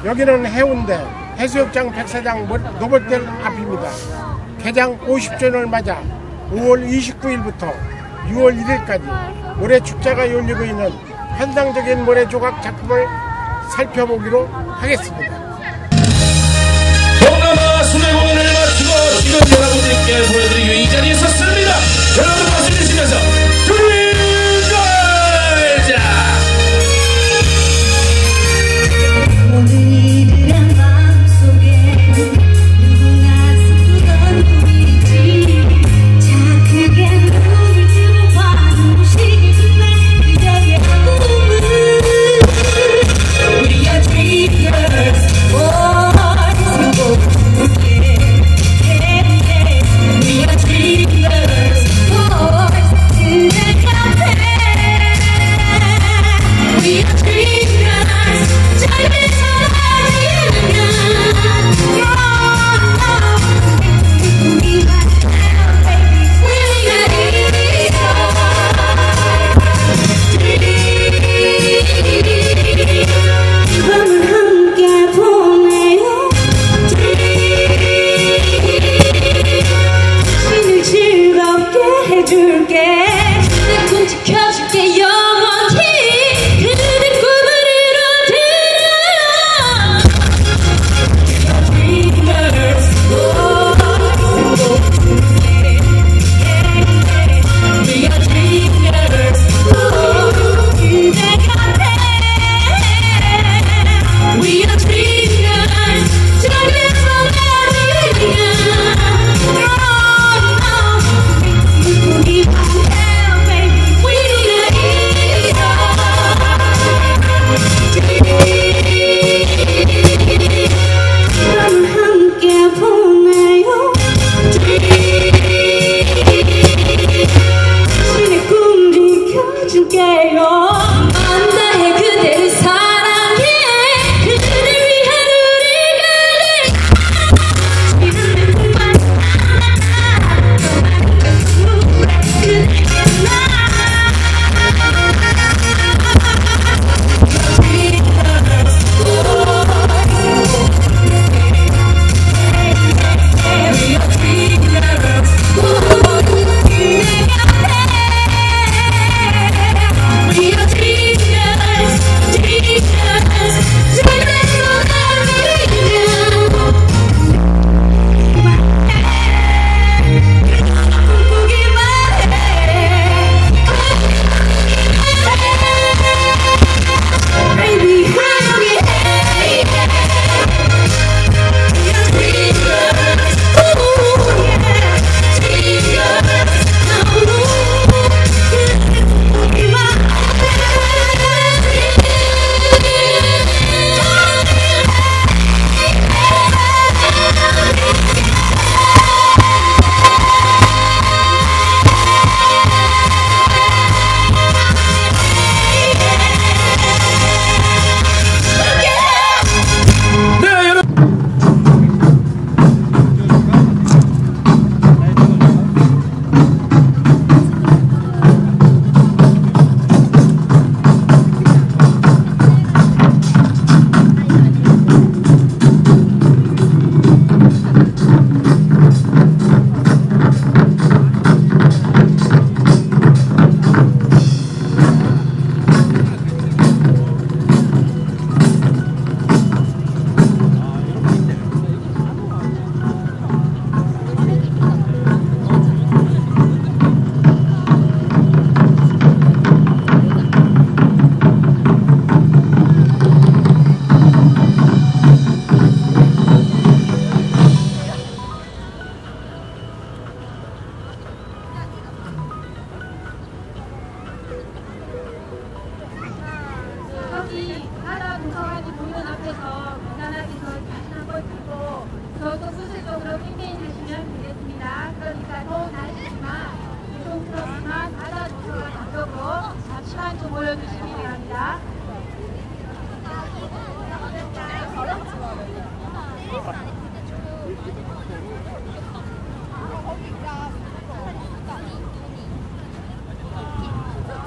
여기는 해운대 해수욕장 백사장 노보텔 앞입니다. 개장 50주년을 맞아 5월 29일부터 6월 1일까지 모래축제가 열리고 있는 환상적인 모래조각 작품을 살펴보기로 하겠습니다. 동남아 순회 공연을 마치고 지금 여러분들께 보여드리기 위해 이 자리에 섰습니다. 여러분 박수 주시면서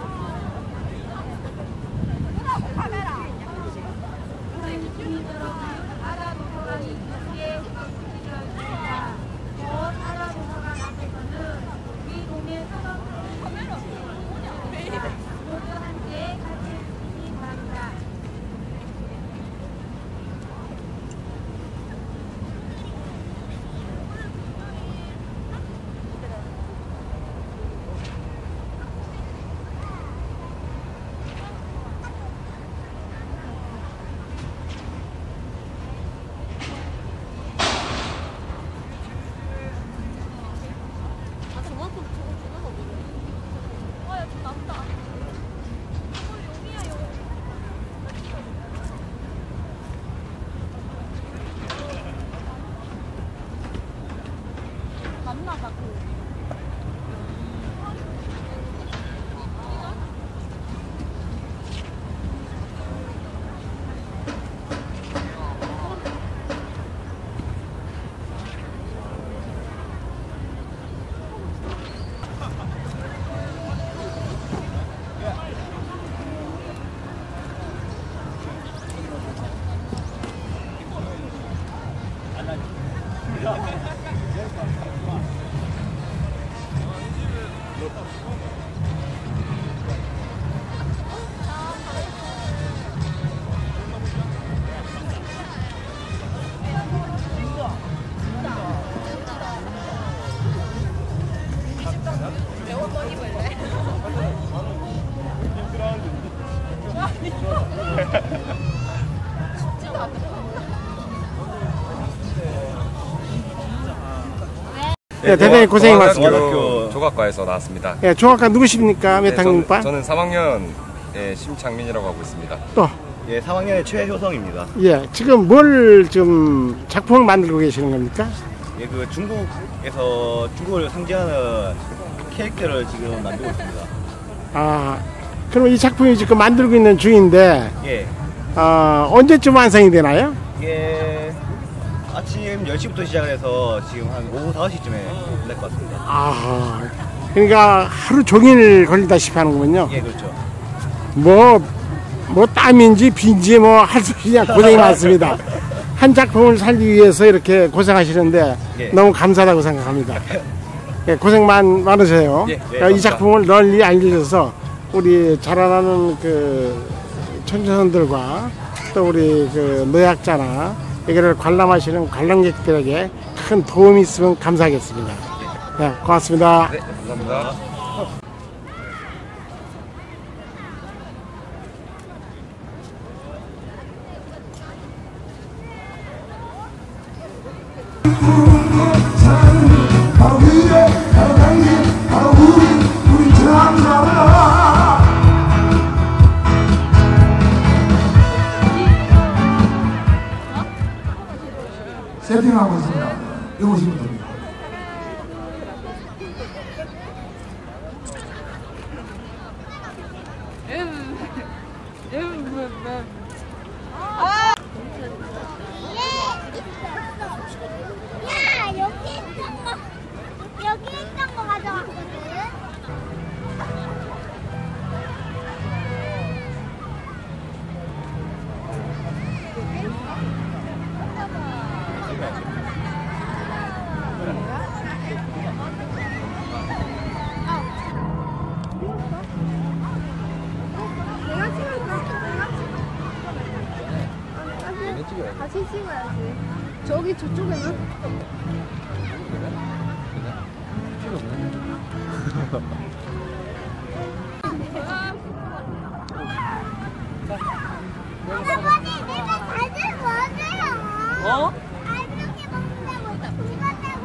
카메라. 맞나 봐. 네, 대단히 고생이 많습니다. 중학교 조각과에서 나왔습니다. 예, 중학과 누구십니까? 몇 학년과? 저는 3학년 심창민이라고 하고 있습니다. 또, 예, 3학년의 최효성입니다. 예, 지금 뭘 좀 작품을 만들고 계시는 겁니까? 예, 그 중국을 상징하는 캐릭터를 지금 만들고 있습니다. 아, 그럼 이 작품이 지금 만들고 있는 중인데, 예, 언제쯤 완성이 되나요? 이게 아침 10시부터 시작을 해서 지금 한 오후 5시쯤에 끝날 것 같습니다. 아, 그러니까 하루 종일 걸리다시피 하는군요. 예, 그렇죠. 뭐 땀인지 비인지 뭐 할 수 없이 그냥 고생이 많습니다. 한 작품을 살기 위해서 이렇게 고생하시는데 예. 너무 감사하다고 생각합니다. 예, 고생 많으세요. 예, 이 작품을 널리 알려줘서 우리 자라나는 그 청소년들과 또 우리 그 노약자나 여기를 관람하시는 관람객들에게 큰 도움이 있으면 감사하겠습니다. 네, 고맙습니다. 네, 감사합니다. 세팅하고 있습니다. 여기 오시면 됩니다. 야, 여기 있던 거 가져왔거든. 같이 찍어야지. 저기 저쪽에는? 할아버지, 내가 다들 먹어요. 어? 알맹이 먹는다고, 죽었다고,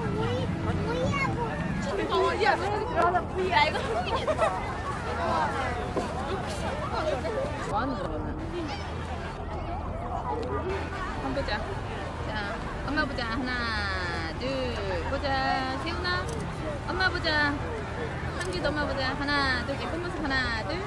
오이하고. 야, 이거 흥미겠다. 뭐 하는 거야? 한번 보자. 자, 엄마 보자. 하나, 둘, 보자. 세훈아, 엄마 보자. 한기도 엄마 보자. 하나, 둘, 예쁜 모습 하나, 둘.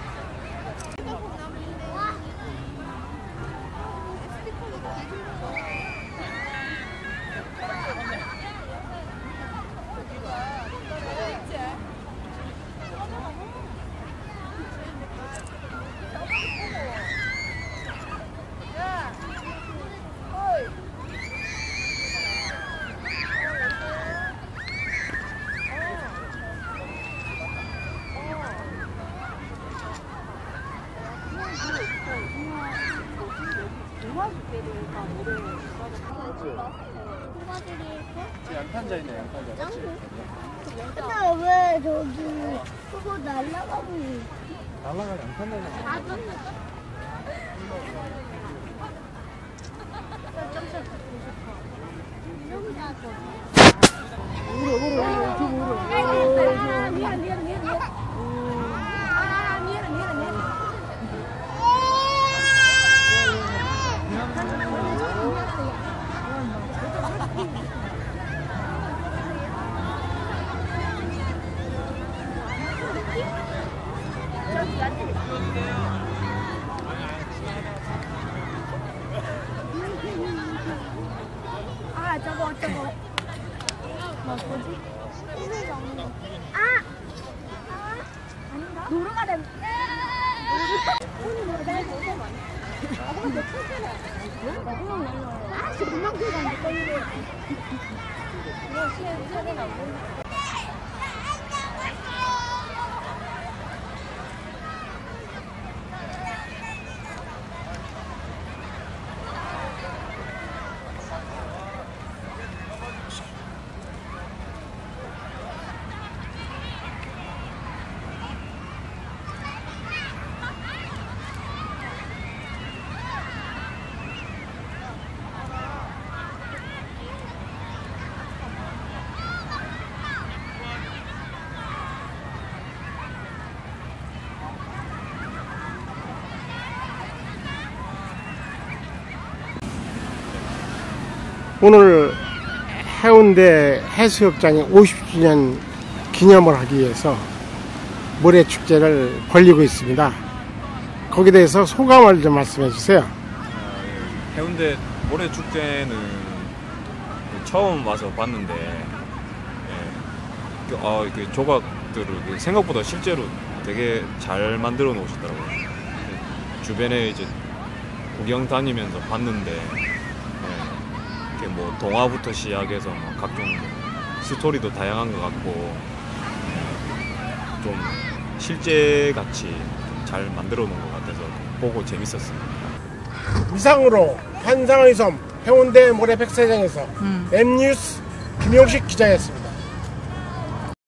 양탄자이네, 양탄자. 근데 왜 저기 그거 날라가고 날라가 양탄자이네. 저거. 뭐지? 아닌가? 노루가래. 오늘 해운대 해수욕장이 50주년 기념을 하기 위해서 모래축제를 벌리고 있습니다. 거기에 대해서 소감을 좀 말씀해 주세요. 해운대 모래축제는 처음 와서 봤는데 그 조각들을 생각보다 실제로 되게 잘 만들어 놓으시더라고요. 주변에 이제 구경 다니면서 봤는데 이렇게 뭐 동화부터 시작해서 뭐 각종 스토리도 다양한 것 같고 좀 실제같이 잘 만들어 놓은 것 같아서 보고 재밌었습니다. 이상으로 환상의 섬 해운대 모래 백사장에서 M뉴스 김용식 기자였습니다.